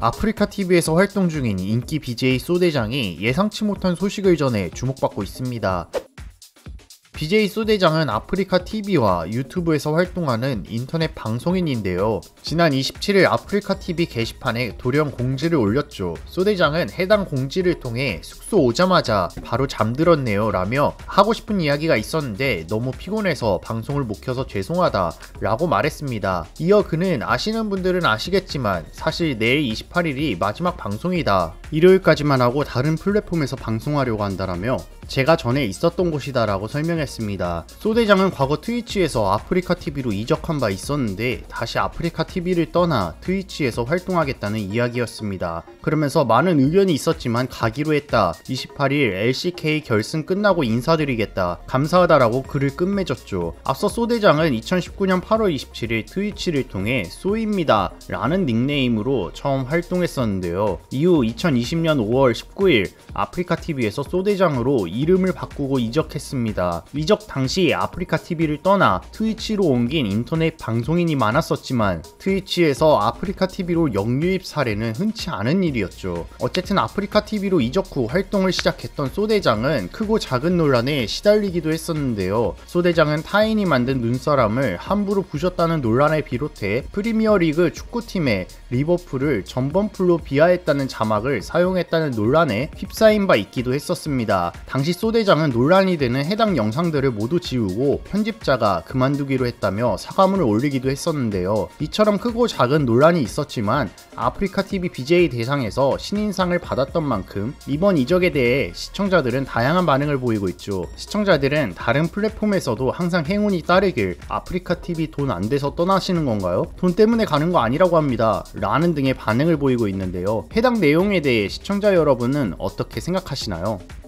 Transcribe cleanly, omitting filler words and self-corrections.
아프리카TV에서 활동 중인 인기 BJ 쏘대장이 예상치 못한 소식을 전해 주목받고 있습니다. BJ 쏘대장은 아프리카TV와 유튜브에서 활동하는 인터넷 방송인인데요. 지난 27일 아프리카TV 게시판에 돌연 공지를 올렸죠. 쏘대장은 해당 공지를 통해 숙소 오자마자 바로 잠들었네요 라며 하고 싶은 이야기가 있었는데 너무 피곤해서 방송을 못 켜서 죄송하다 라고 말했습니다. 이어 그는 아시는 분들은 아시겠지만 사실 내일 28일이 마지막 방송이다. 일요일까지만 하고 다른 플랫폼에서 방송하려고 한다라며 제가 전에 있었던 곳이다 라고 설명했습니다. 쏘대장은 과거 트위치에서 아프리카TV로 이적한 바 있었는데 다시 아프리카TV를 떠나 트위치에서 활동하겠다는 이야기였습니다. 그러면서 많은 의견이 있었지만 가기로 했다. 28일 LCK 결승 끝나고 인사드리겠다. 감사하다라고 글을 끝맺었죠. 앞서 쏘대장은 2019년 8월 27일 트위치를 통해 쏘입니다 라는 닉네임으로 처음 활동했었는데요. 이후 2020년 5월 19일 아프리카TV에서 쏘대장으로 이름을 바꾸고 이적했습니다. 이적 당시 아프리카TV를 떠나 트위치로 옮긴 인터넷 방송인이 많았었지만 트위치에서 아프리카TV로 역유입 사례는 흔치 않은 일이었죠. 어쨌든 아프리카TV로 이적 후 활동을 시작했던 쏘대장은 크고 작은 논란에 시달리기도 했었는데요. 쏘대장은 타인이 만든 눈사람을 함부로 부셨다는 논란을 비롯해 프리미어리그 축구팀의 리버풀을 전범풀로 비하했다는 자막을 사용했다는 논란에 휩싸인 바 있기도 했었습니다. 당시 쏘대장은 논란이 되는 해당 영상들을 모두 지우고 편집자가 그만두기로 했다며 사과문을 올리기도 했었는데요. 이처럼 크고 작은 논란이 있었지만 아프리카TV BJ 대상에서 신인상을 받았던 만큼 이번 이적에 대해 시청자들은 다양한 반응을 보이고 있죠. 시청자들은 다른 플랫폼에서도 항상 행운이 따르길 아프리카TV 돈 안 돼서 떠나시는 건가요? 돈 때문에 가는 거 아니라고 합니다 라는 등의 반응을 보이고 있는데요. 해당 내용에 대해 시청자 여러분은 어떻게 생각하시나요?